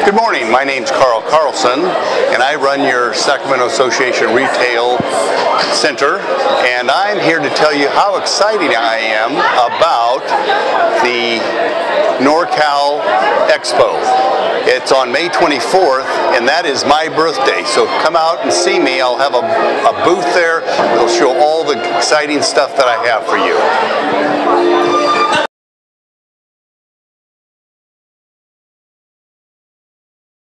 Good morning, my name's Carlson, and I run your Sacramento Association Retail Center, and I'm here to tell you how excited I am about the NorCal Expo. It's on May 24th, and that is my birthday, so come out and see me. I'll have a booth there. It'll show all the exciting stuff that I have for you.